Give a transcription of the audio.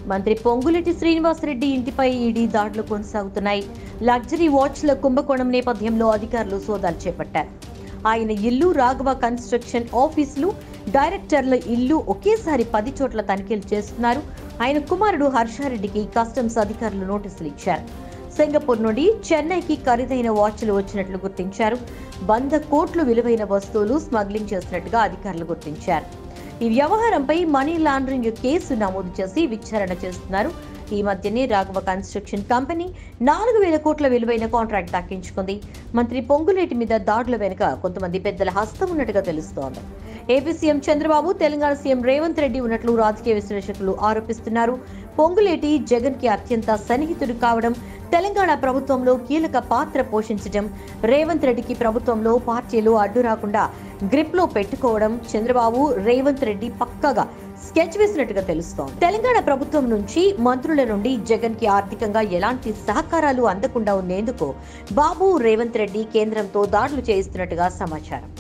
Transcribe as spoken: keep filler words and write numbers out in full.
మంత్రి పొంగులేటి శ్రీనివాసరెడ్డి ఇంటిపై ఈడీ దాడులు కొనసాగుతున్నాయి. లగ్జరీ వాచ్ల కుంభకోణం నేపథ్యంలో అధికారులు సోదాలు చేపట్టారు. ఆయన ఇల్లు, రాఘవ కన్స్ట్రక్షన్ ఆఫీసులు, డైరెక్టర్ల ఇల్లు ఒకేసారి పది చోట్ల తనిఖీలు చేస్తున్నారు. ఆయన కుమారుడు హర్షారెడ్డికి కస్టమ్స్ అధికారులు నోటీసులు ఇచ్చారు. సింగపూర్ నుండి చెన్నైకి ఖరీదైన వాచ్లు వచ్చినట్లు గుర్తించారు. వంద కోట్లు విలువైన వస్తువులు స్మగ్లింగ్ చేసినట్టుగా అధికారులు గుర్తించారు. ఈ వ్యవహారంపై మనీ లాండరింగ్ కేసు నమోదు చేసి విచారణ చేస్తున్నారు. ఈ మధ్యనే రాఘవ కన్స్ట్రక్షన్ కంపెనీ నాలుగు వేల కోట్ల విలువైన కాంట్రాక్ట్ దక్కించుకుంది. మంత్రి పొంగులేటి మీద దాడుల వెనుక కొంతమంది పెద్దల హస్తం ఉన్నట్టుగా తెలుస్తోంది. AP CM Chandrababu, Telangana CM Revanth Reddy ఉన్నట్లు రాజకీయ విశ్లేషకులు ఆరోపిస్తున్నారు. పొంగులేటి జగన్ కి అత్యంత సన్నిహితుడు కావడం, తెలంగాణ ప్రభుత్వంలో కీలక పాత్ర పోషించడం, రేవంత్ రెడ్డికి ప్రభుత్వంలో పార్టీలు అడ్డు రాకుండా గ్రిప్ లో పెట్టుకోవడం చంద్రబాబు, రేవంత్ రెడ్డి పక్కగా స్కెచ్ వేసినట్టుగా తెలుస్తోంది. తెలంగాణ ప్రభుత్వం నుంచి మంత్రుల నుండి జగన్ కి ఆర్థికంగా ఎలాంటి సహకారాలు అందకుండా ఉండేందుకు బాబు, రేవంత్ రెడ్డి కేంద్రంతో దాడులు చేయిస్తున్నట్టుగా సమాచారం.